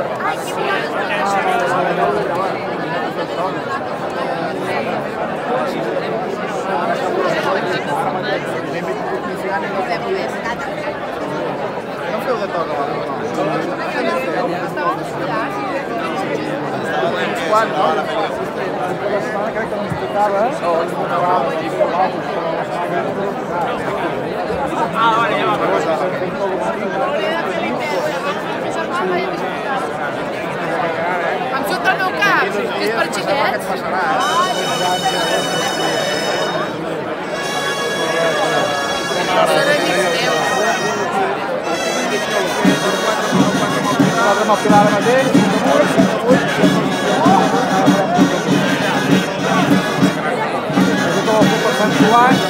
feu de toc a quan, no? La setmana crec que no ens tocava, o ens tocava Em surt el meu cap, que és per xiquets. Serà amics meus. Nosaltres amb el Pilar mateix, tot el 100%